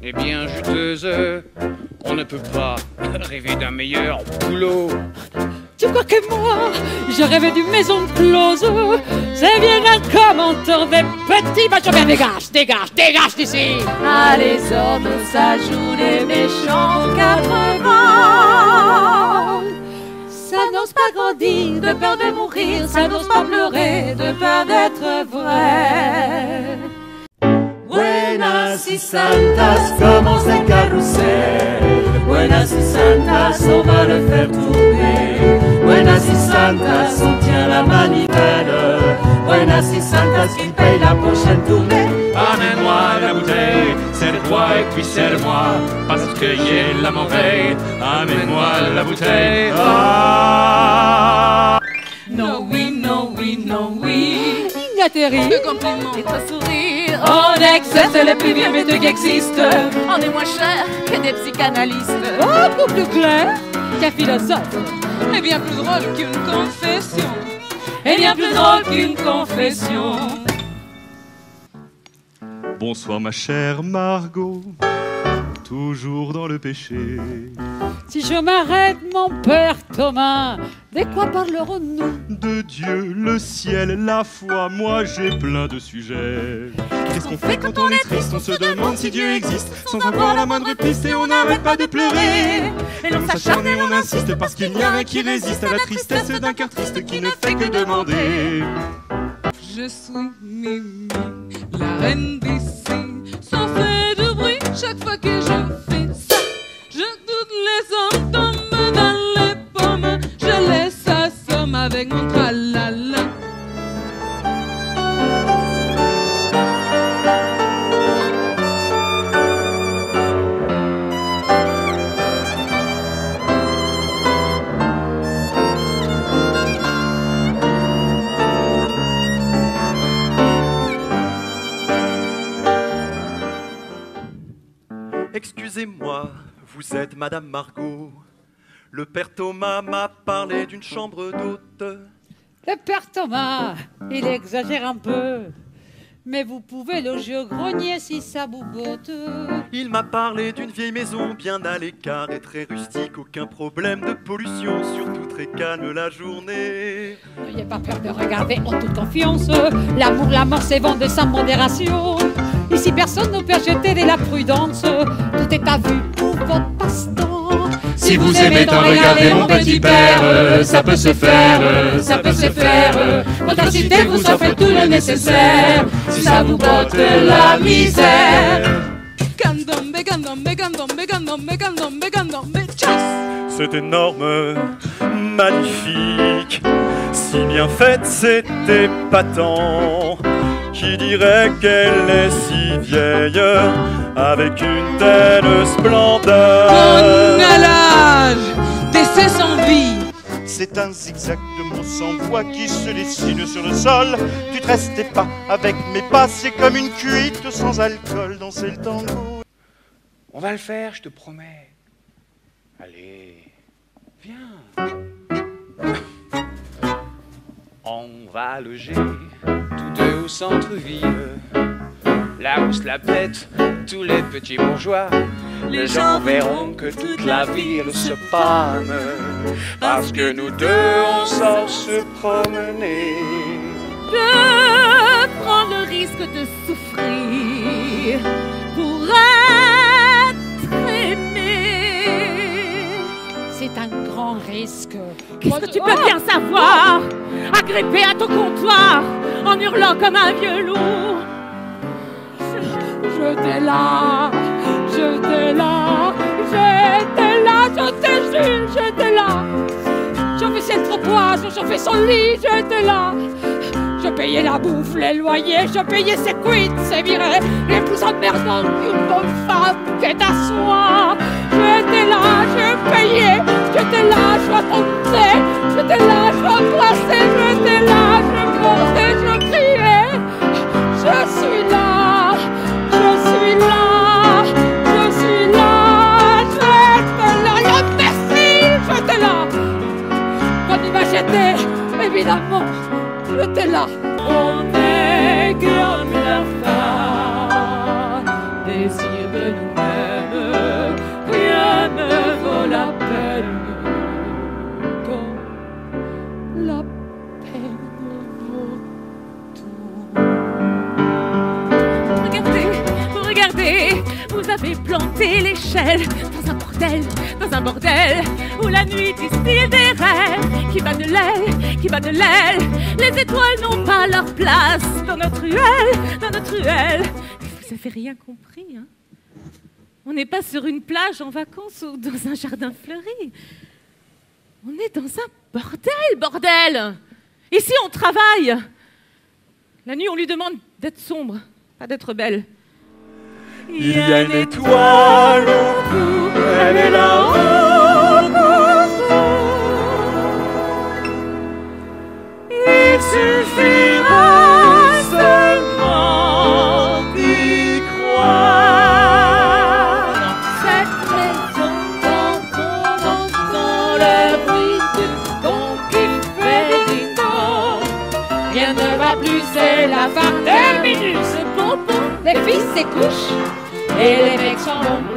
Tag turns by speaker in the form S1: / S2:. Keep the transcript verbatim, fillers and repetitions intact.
S1: et bien juteuse. On ne peut pas rêver d'un meilleur boulot.
S2: Tu crois que moi, je rêvais d'une maison close? C'est bien un commentaire des petits bâchons. Bien, dégage, dégage, dégage d'ici.
S3: Ah, les ordres, ça joue les méchants quatre-vingts. Ça n'ose pas grandir de peur de mourir. Ça n'ose pas pleurer de peur d'être vrai.
S4: Buenas y santas, commence un carrousel. Buenas y santas, on va le faire tourner. Buenas y santas, on tient la manivelle. Buenas y santas, qui paye la prochaine tournée.
S1: Amène-moi la bouteille, serre-toi et puis serre-moi, parce que y la mauvaise. Amène-moi la bouteille. Ah.
S3: No oui, no oui, no oui.
S2: Atterri.
S3: De compliments et de sourire. On exerce le plus vieux métier qui existe. On est moins cher que des psychanalystes.
S2: Beaucoup plus clair qu'un philosophe.
S3: Et bien plus drôle qu'une confession. Et bien plus drôle qu'une confession.
S5: Bonsoir ma chère Margot, toujours dans le péché.
S2: Si je m'arrête, mon père Thomas, de quoi parlerons-nous?
S5: De Dieu, le ciel, la foi, moi j'ai plein de sujets. Qu'est-ce qu'on fait quand on est triste? On se demande si Dieu existe, sans avoir la moindre piste, et on n'arrête pas de pleurer. Et on s'acharne et on insiste, parce qu'il n'y a rien qui résiste à la tristesse d'un cœur triste qui ne fait que demander.
S3: Je suis Mimi, la reine d'ici, sans faire de bruit chaque fois que je fais ça. Je doute les hommes tombent dans les pommes, je les assomme avec mon tralala.
S6: Excusez-moi, vous êtes Madame Margot. Le père Thomas m'a parlé d'une chambre d'hôte.
S2: Le père Thomas, il exagère un peu. Mais vous pouvez loger au grenier si ça vous botte.
S6: Il m'a parlé d'une vieille maison bien à l'écart et très rustique. Aucun problème de pollution, surtout très calme la journée.
S2: N'ayez pas peur de regarder en toute confiance. L'amour, la mort, c'est vendre sans modération. Ici, personne ne peut acheter de la prudence. Tout est à vue pour votre passe-temps.
S4: Si vous aimez tant regarder mon petit père, ça peut se faire, ça peut se faire. Votre cité vous offre tout le nécessaire, si ça vous botte la misère.
S3: Candombe, candombe, candombe, candombe, candombe, candombe, chasse.
S6: C'est énorme, magnifique, si bien faite c'est épatant. Qui dirait qu'elle est si vieille, avec une telle splendeur?
S3: On a l'âge d'essai sans vie.
S5: C'est un zigzag de mots sans voix qui se dessine sur le sol. Tu te restais pas avec mes pas, c'est comme une cuite sans alcool, danser le tango.
S1: On va le faire, je te promets. Allez, viens. On va loger tous deux au centre-ville, là où se la pètent tous les petits bourgeois. Les gens verront que toute la ville se pâme, parce que nous deux on sort se promener.
S3: Je prends le risque de souffrir pour être aimé.
S2: C'est un grand risque.
S3: Qu'est-ce que tu peux bien savoir? Agrippé à ton comptoir, en hurlant comme un vieux loup.
S2: J'étais là, j'étais là, j'étais là, je te jure, j'étais là. J'officiais le trottoir, je chauffais son lit, j'étais là. Je payais la bouffe, les loyers, je payais ses quits, ses virées, les plus emmerdants qu'une bonne femme qui est à soi. J'étais là, je payais, j'étais là, je racontais, j'étais là, je embrassais, j'étais là, je pleurais, je criais. Je suis là, je suis là, je suis là, j'étais là, l'imbécile, j'étais là. Quand il m'a jeté, évidemment, j'étais là.
S3: On est comme la femme, désir de
S2: de nous-mêmes, rien ne vaut la peine. Quand la peine vaut tout.
S3: Regardez, vous regardez, vous avez planté l'échelle dans un bordel, dans un bordel où la nuit distille des rêves qui bat de l'aile, qui bat de l'aile. Les étoiles n'ont pas leur place dans notre ruelle, dans notre ruelle. Vous avez rien compris, hein? On n'est pas sur une plage en vacances ou dans un jardin fleuri. On est dans un bordel, bordel. Ici, on travaille. La nuit, on lui demande d'être sombre, pas d'être belle.
S6: Il y a une étoile au bout, elle est là-haut pour vous. Il suffira seulement d'y croire.
S2: Dans cette maison, quand on entend le bruit du pont qui fait des temps, rien ne va plus, c'est la fin. Terminus, ce pompon, les filles s'écouchent et les mecs s'en vont.